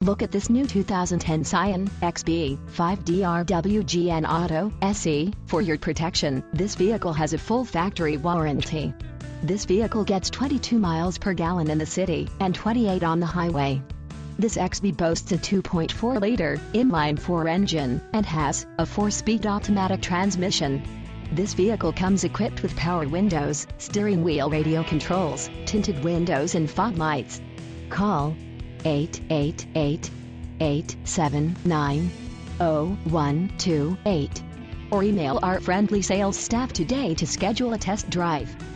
Look at this new 2010 Scion XB 5dr Wgn Auto SE. For your protection, this vehicle has a full factory warranty. This vehicle gets 22 miles per gallon in the city and 28 on the highway. This XB boasts a 2.4-liter inline-4 engine and has a 4-speed automatic transmission. This vehicle comes equipped with power windows, steering wheel radio controls, tinted windows and fog lights. Call 888-879-0128 or email our friendly sales staff today to schedule a test drive.